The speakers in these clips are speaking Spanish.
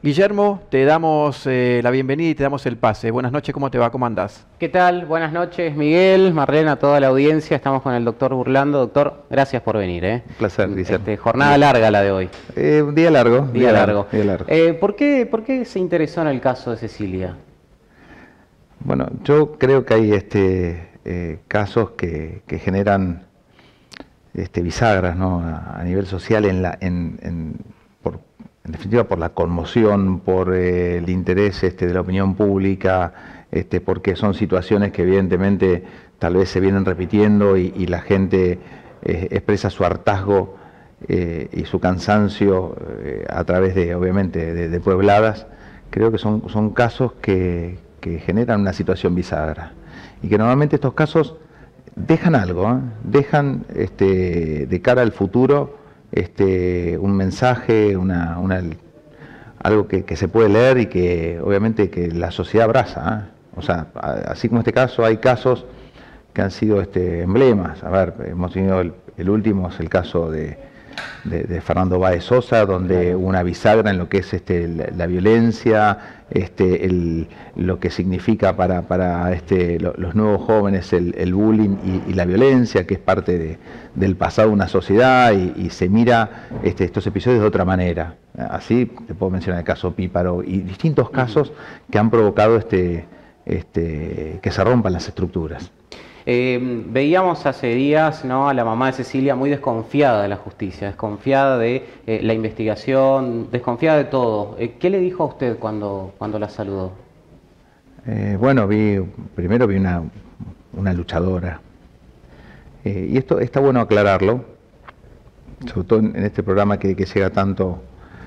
Guillermo, te damos la bienvenida y te damos el pase. Buenas noches, ¿cómo te va? ¿Cómo andás? ¿Qué tal? Buenas noches, Miguel, Marlena, toda la audiencia. Estamos con el doctor Burlando. Doctor, gracias por venir. Un placer, Guillermo. Jornada larga la de hoy. Un día largo. Día largo. Día largo. ¿Por qué se interesó en el caso de Cecilia? Bueno, yo creo que hay casos que generan bisagras, ¿no? A nivel social en definitiva por la conmoción, por el interés de la opinión pública, porque son situaciones que evidentemente tal vez se vienen repitiendo y la gente expresa su hartazgo y su cansancio a través obviamente, de puebladas. Creo que son casos que generan una situación bisagra y que normalmente estos casos dejan algo, dejan de cara al futuro un mensaje, algo que se puede leer y que obviamente que la sociedad abraza. O sea, así como este caso, hay casos que han sido emblemas. A ver, hemos tenido el último, es el caso de Fernando Báez Sosa, donde hubo una bisagra en lo que es la violencia, lo que significa para los nuevos jóvenes el bullying y la violencia, que es parte del pasado de una sociedad, y se mira estos episodios de otra manera. Así te puedo mencionar el caso Píparo y distintos casos que han provocado que se rompan las estructuras. Veíamos hace días, ¿no?, a la mamá de Cecilia muy desconfiada de la justicia, desconfiada de la investigación, desconfiada de todo. ¿Qué le dijo a usted cuando la saludó? Bueno, primero vi una luchadora. Y esto está bueno aclararlo, sobre todo en este programa que llega tanto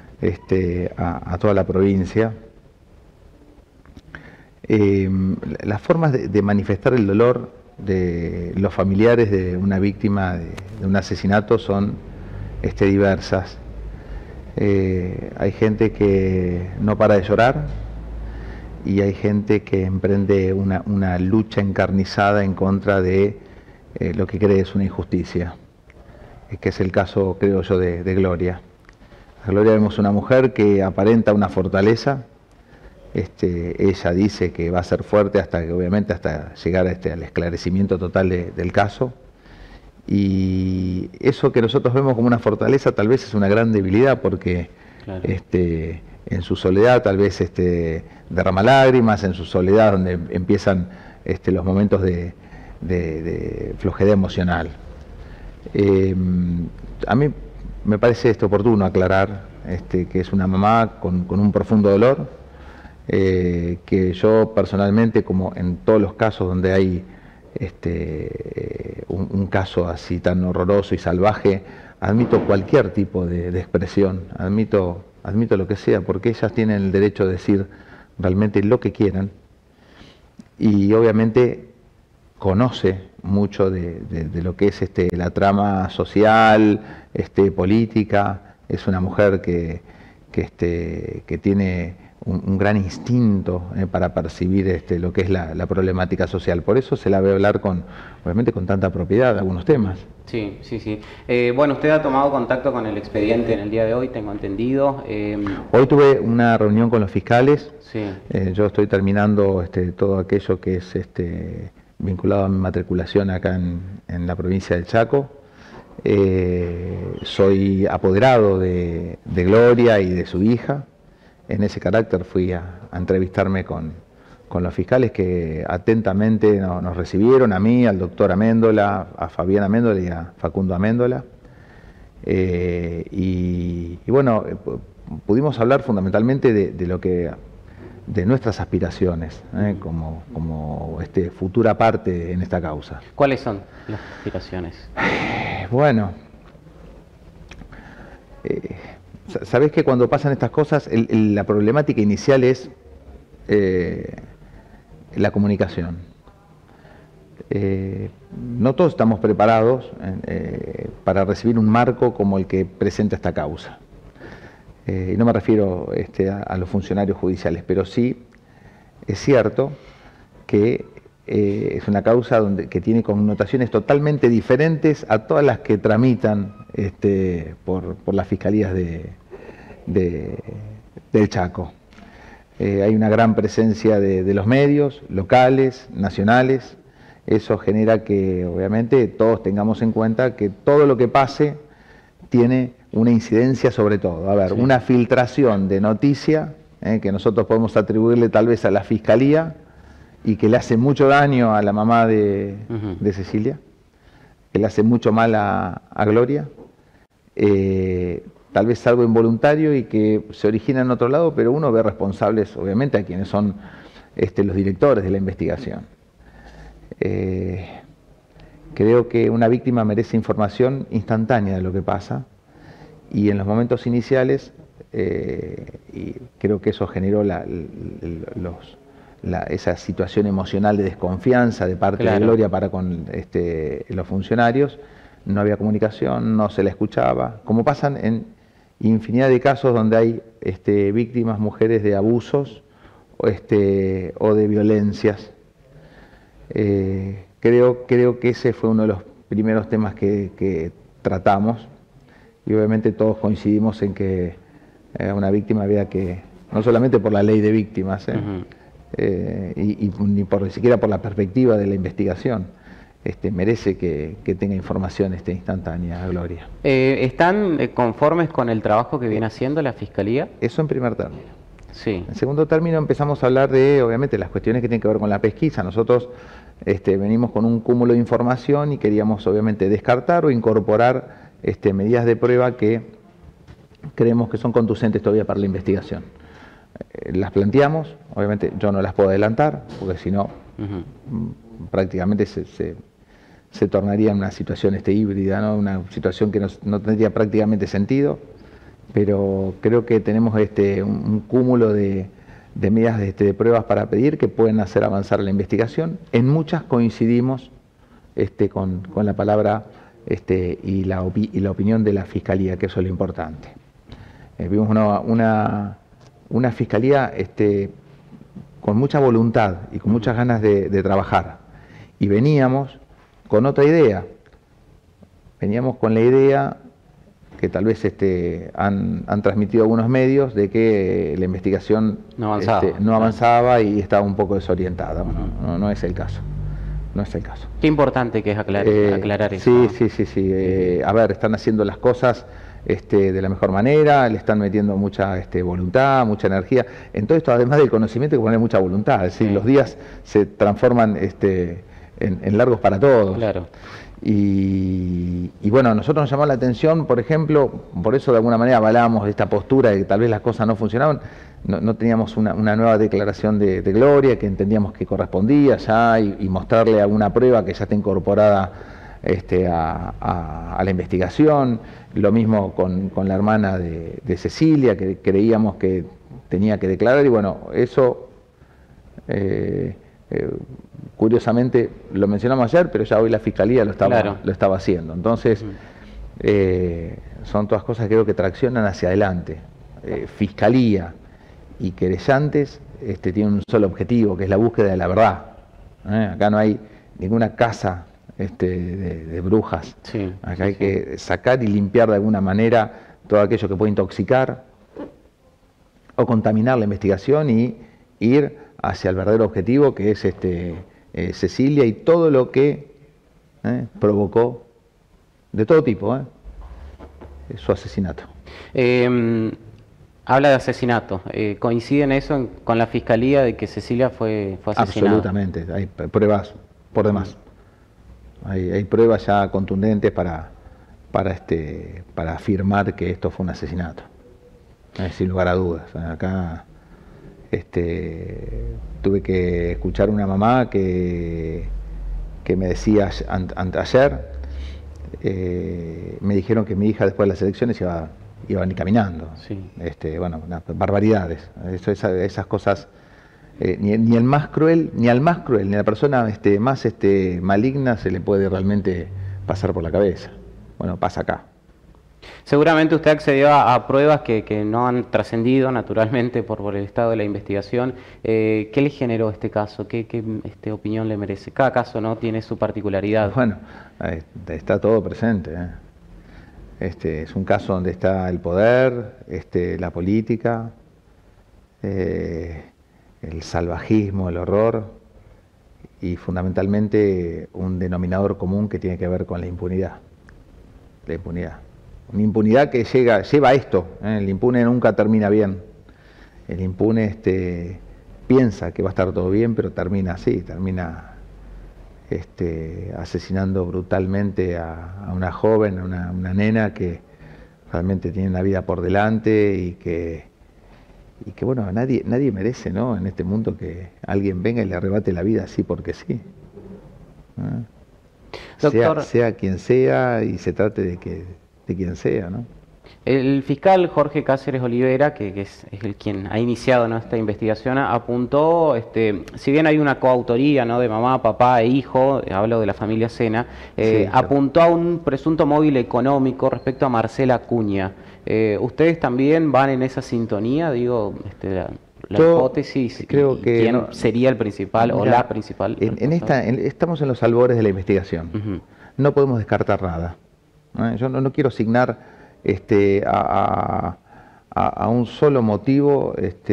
a toda la provincia. Las formas de manifestar el dolor de los familiares de una víctima de un asesinato son diversas. Hay gente que no para de llorar y hay gente que emprende una lucha encarnizada en contra de lo que cree es una injusticia, que es el caso, creo yo, de Gloria. A Gloria vemos una mujer que aparenta una fortaleza. Ella dice que va a ser fuerte hasta llegar al esclarecimiento total del caso, y eso que nosotros vemos como una fortaleza tal vez es una gran debilidad, porque claro, en su soledad tal vez derrama lágrimas, en su soledad donde empiezan los momentos de flojedad emocional. A mí me parece oportuno aclarar que es una mamá con un profundo dolor, que yo personalmente, como en todos los casos donde hay un caso así tan horroroso y salvaje, admito cualquier tipo de expresión, admito lo que sea, porque ellas tienen el derecho de decir realmente lo que quieran, y obviamente conoce mucho de lo que es la trama social, política. Es una mujer que tiene un gran instinto para percibir lo que es la problemática social. Por eso se la ve hablar obviamente con tanta propiedad de algunos temas. Sí, sí, sí. Bueno, usted ha tomado contacto con el expediente en el día de hoy, tengo entendido. Hoy tuve una reunión con los fiscales. Sí. Yo estoy terminando todo aquello que es vinculado a mi matriculación acá en la provincia del Chaco. Soy apoderado de Gloria y de su hija. En ese carácter fui a entrevistarme con los fiscales, que atentamente nos recibieron, a mí, al doctor Améndola, a Fabián Améndola y a Facundo Améndola. Y bueno, pudimos hablar fundamentalmente de nuestras aspiraciones, como futura parte en esta causa. ¿Cuáles son las aspiraciones? Bueno, sabés que cuando pasan estas cosas, la problemática inicial es la comunicación. No todos estamos preparados para recibir un marco como el que presenta esta causa. Y no me refiero a los funcionarios judiciales, pero sí es cierto que es una causa que tiene connotaciones totalmente diferentes a todas las que tramitan por las fiscalías de del Chaco. Hay una gran presencia de los medios locales, nacionales. Eso genera que obviamente todos tengamos en cuenta que todo lo que pase tiene una incidencia sobre todo. A ver, sí, una filtración de noticia que nosotros podemos atribuirle tal vez a la Fiscalía y que le hace mucho daño a la mamá de Cecilia, que le hace mucho mal a Gloria, tal vez algo involuntario y que se origina en otro lado, pero uno ve responsables obviamente a quienes son los directores de la investigación. Creo que una víctima merece información instantánea de lo que pasa y en los momentos iniciales y creo que eso generó esa situación emocional de desconfianza de parte de Gloria para con los funcionarios. No había comunicación, no se la escuchaba, como pasan en infinidad de casos donde hay víctimas, mujeres de abusos o de violencias. Creo que ese fue uno de los primeros temas que tratamos y obviamente todos coincidimos en que a una víctima había que, no solamente por la ley de víctimas, ni siquiera por la perspectiva de la investigación, merece que tenga información instantánea, Gloria. ¿Están conformes con el trabajo que viene haciendo la Fiscalía? Eso en primer término. Sí. En segundo término empezamos a hablar de, obviamente, las cuestiones que tienen que ver con la pesquisa. Nosotros venimos con un cúmulo de información y queríamos, obviamente, descartar o incorporar medidas de prueba que creemos que son conducentes todavía para la investigación. Las planteamos, obviamente yo no las puedo adelantar, porque si no, prácticamente se tornaría en una situación híbrida, ¿no? Una situación que no tendría prácticamente sentido, pero creo que tenemos un cúmulo de medidas de pruebas para pedir que pueden hacer avanzar la investigación. En muchas coincidimos con la palabra y la opinión de la Fiscalía, que eso es lo importante. Vimos una Fiscalía con mucha voluntad y con muchas ganas de trabajar. Y veníamos con otra idea. Veníamos con la idea que tal vez han transmitido algunos medios de que la investigación no avanzaba y estaba un poco desorientada. No es el caso. No es el caso. Qué importante que es aclarar eso. Sí. A ver, están haciendo las cosas de la mejor manera, le están metiendo mucha voluntad, mucha energía. En todo esto, además del conocimiento, hay que poner mucha voluntad. Es decir, los días se transforman en largos para todos. Claro. Y bueno, a nosotros nos llamó la atención, por ejemplo, por eso de alguna manera avalábamos esta postura de que tal vez las cosas no funcionaban. No teníamos una nueva declaración de Gloria que entendíamos que correspondía ya y mostrarle alguna prueba que ya está incorporada a la investigación. Lo mismo con la hermana de Cecilia, que creíamos que tenía que declarar, y bueno, eso curiosamente lo mencionamos ayer, pero ya hoy la Fiscalía lo estaba haciendo. Entonces, son todas cosas que creo que traccionan hacia adelante. Fiscalía y querellantes tienen un solo objetivo, que es la búsqueda de la verdad. Acá no hay ninguna casa de brujas. Sí, acá hay que sacar y limpiar de alguna manera todo aquello que puede intoxicar o contaminar la investigación y ir hacia el verdadero objetivo, que es Cecilia y todo lo que provocó, de todo tipo, su asesinato. Habla de asesinato. ¿Coincide en eso con la Fiscalía de que Cecilia fue asesinada? Absolutamente, hay pruebas por demás. Hay pruebas ya contundentes para afirmar que esto fue un asesinato, sin lugar a dudas. Acá tuve que escuchar una mamá que me decía ayer, me dijeron que mi hija después de las elecciones iba ni caminando. Sí. Bueno, barbaridades. Esas cosas, ni el más cruel, ni al más cruel, ni a la persona más maligna se le puede realmente pasar por la cabeza. Bueno, pasa acá. Seguramente usted accedió a pruebas que no han trascendido naturalmente por el estado de la investigación. ¿Qué le generó este caso? ¿Qué opinión le merece? Cada caso no tiene su particularidad. Bueno, está todo presente. Es un caso donde está el poder, la política, el salvajismo, el horror y fundamentalmente un denominador común que tiene que ver con la impunidad. La impunidad. Una impunidad que lleva a esto. El impune nunca termina bien. El impune piensa que va a estar todo bien, pero termina así, termina asesinando brutalmente a una joven, a una nena que realmente tiene una vida por delante y que bueno, nadie merece, ¿no?, en este mundo que alguien venga y le arrebate la vida así porque sí. Doctor, sea quien sea y se trate de quien sea, ¿no? el fiscal Jorge Cáceres Olivera, que es el quien ha iniciado, ¿no?, esta investigación, apuntó, si bien hay una coautoría, ¿no?, de mamá, papá e hijo, hablo de la familia Sena, Sí, apuntó a un presunto móvil económico respecto a Marcela Acuña. ¿Ustedes también van en esa sintonía? Digo, la Yo hipótesis, creo que ¿quién no, sería el principal o mira, la principal? estamos en los albores de la investigación. Ujú. No podemos descartar nada. Yo no quiero asignar a un solo motivo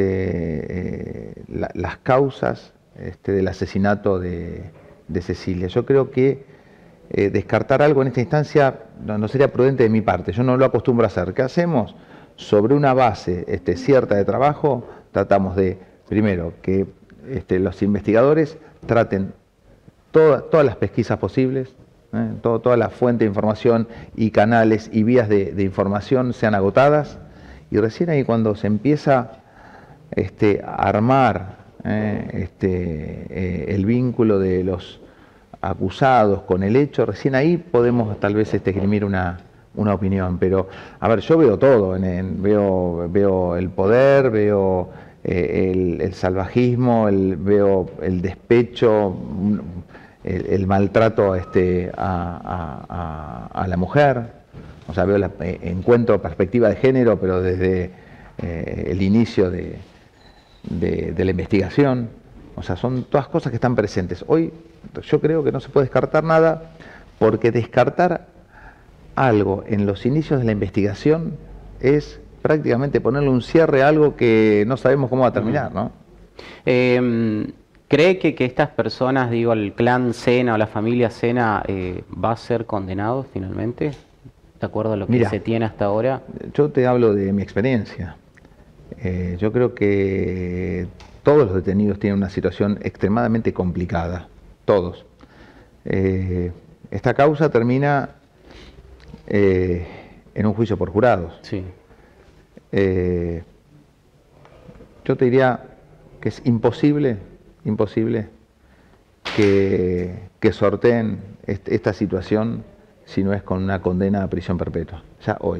las causas del asesinato de Cecilia. Yo creo que descartar algo en esta instancia no sería prudente de mi parte. Yo no lo acostumbro a hacer. ¿Qué hacemos? Sobre una base cierta de trabajo, tratamos de, primero, que los investigadores traten todas las pesquisas posibles, toda la fuente de información y canales y vías de información sean agotadas, y recién ahí cuando se empieza a armar el vínculo de los acusados con el hecho, recién ahí podemos tal vez esgrimir una opinión. Pero, a ver, yo veo todo, veo el poder, veo el salvajismo, veo el despecho, el maltrato a la mujer. O sea, veo encuentro perspectiva de género, pero desde el inicio de la investigación. O sea, son todas cosas que están presentes. Hoy yo creo que no se puede descartar nada, porque descartar algo en los inicios de la investigación es prácticamente ponerle un cierre a algo que no sabemos cómo va a terminar, ¿no? ¿Cree que estas personas, digo, el clan Sena o la familia Sena va a ser condenado finalmente? ¿De acuerdo a lo que Mira, se tiene hasta ahora? Yo te hablo de mi experiencia. Yo creo que todos los detenidos tienen una situación extremadamente complicada, todos. Esta causa termina en un juicio por jurados. Sí. Yo te diría que es imposible que sorteen esta situación si no es con una condena a prisión perpetua, ya hoy.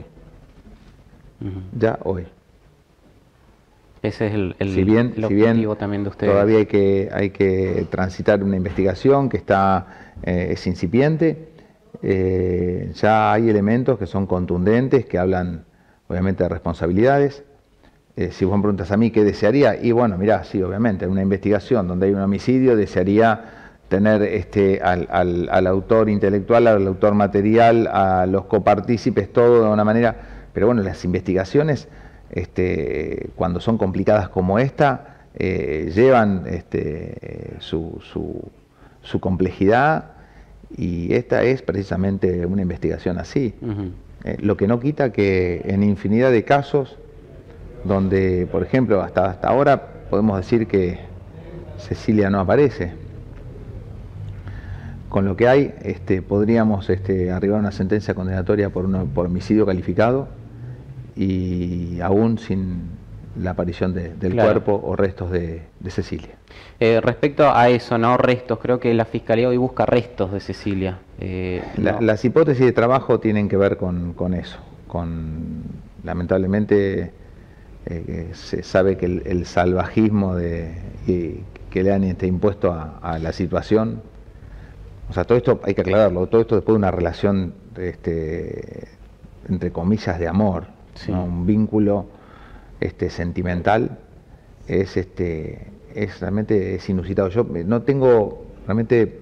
Ya hoy. Ese es el Si objetivo también de ustedes. Todavía hay que transitar una investigación que es incipiente. Ya hay elementos que son contundentes, que hablan obviamente de responsabilidades. Si vos me preguntas a mí qué desearía, y bueno, mirá, sí, obviamente, en una investigación donde hay un homicidio desearía tener al autor intelectual, al autor material, a los copartícipes, todo de una manera. Pero bueno, las investigaciones, cuando son complicadas como esta, llevan su complejidad, y esta es precisamente una investigación así. Lo que no quita que en infinidad de casos donde, por ejemplo, hasta ahora podemos decir que Cecilia no aparece, con lo que hay, podríamos arribar a una sentencia condenatoria por homicidio calificado, y aún sin la aparición del Claro. cuerpo o restos de Cecilia. Respecto a eso, ¿no? Restos, creo que la Fiscalía hoy busca restos de Cecilia. No. Las hipótesis de trabajo tienen que ver con eso, lamentablemente se sabe que el salvajismo que le han impuesto a la situación, o sea, todo esto hay que aclararlo, todo esto después de una relación entre comillas de amor, Sí. ¿no? Un vínculo sentimental, realmente es inusitado. Yo no tengo realmente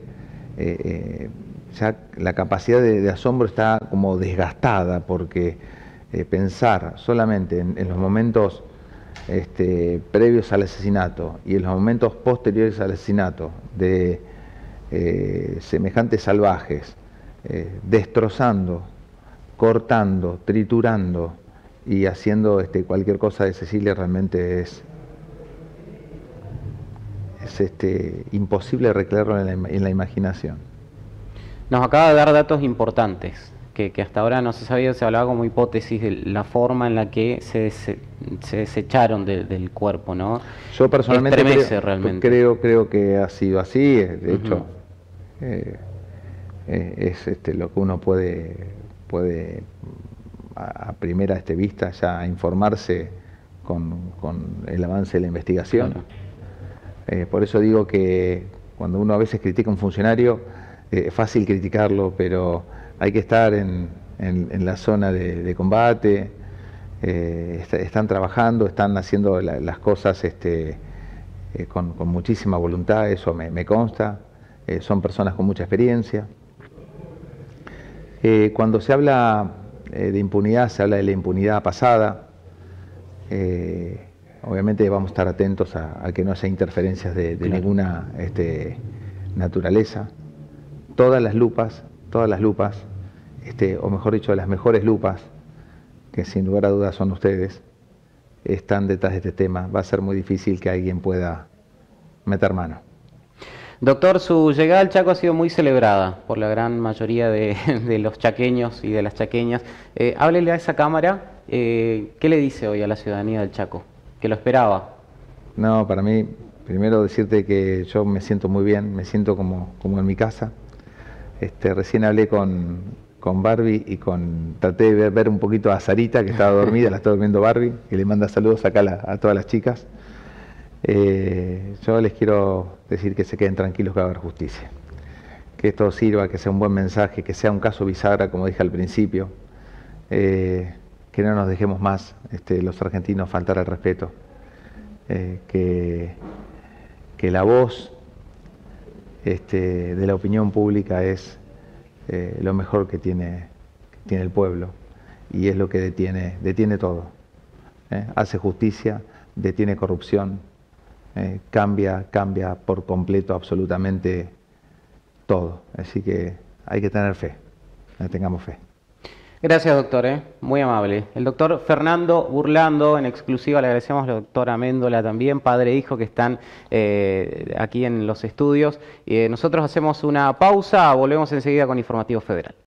ya la capacidad de asombro está como desgastada, porque pensar solamente en los momentos previos al asesinato y en los momentos posteriores al asesinato de semejantes salvajes, destrozando, cortando, triturando y haciendo cualquier cosa de Cecilia, realmente es imposible recrearlo en la imaginación. Nos acaba de dar datos importantes que hasta ahora no se sabía, se hablaba como hipótesis de la forma en la que se desecharon del cuerpo, ¿no? Yo personalmente Estremece realmente. creo que ha sido así, de hecho es lo que uno puede a primera vista ya informarse con el avance de la investigación. Claro. Por eso digo que cuando uno a veces critica a un funcionario, es fácil criticarlo, pero hay que estar en la zona de combate, están trabajando, están haciendo las cosas con muchísima voluntad, eso me consta, son personas con mucha experiencia. Cuando se habla de impunidad, se habla de la impunidad pasada. Obviamente vamos a estar atentos a que no haya interferencias de claro, ninguna naturaleza. Todas las lupas, o mejor dicho, las mejores lupas, que sin lugar a dudas son ustedes, están detrás de este tema. Va a ser muy difícil que alguien pueda meter mano. Doctor, su llegada al Chaco ha sido muy celebrada por la gran mayoría de los chaqueños y de las chaqueñas. Háblele a esa cámara, ¿qué le dice hoy a la ciudadanía del Chaco? ¿Que lo esperaba? No, para mí, primero decirte que yo me siento muy bien, me siento como en mi casa. Recién hablé con Barbie y traté de ver un poquito a Sarita, que estaba dormida, la está durmiendo Barbie, y le manda saludos acá a todas las chicas. Yo les quiero decir que se queden tranquilos, que va a haber justicia. Que esto sirva, que sea un buen mensaje, que sea un caso bisagra, como dije al principio. Que no nos dejemos más, los argentinos, faltar al respeto. Que la voz de la opinión pública es lo mejor que tiene el pueblo, y es lo que detiene todo. Hace justicia, detiene corrupción, cambia por completo absolutamente todo. Así que hay que tener fe, tengamos fe. Gracias, doctor, muy amable. El doctor Fernando Burlando, en exclusiva le agradecemos a la doctora Méndola también, padre e hijo, que están aquí en los estudios. Nosotros hacemos una pausa, volvemos enseguida con Informativo Federal.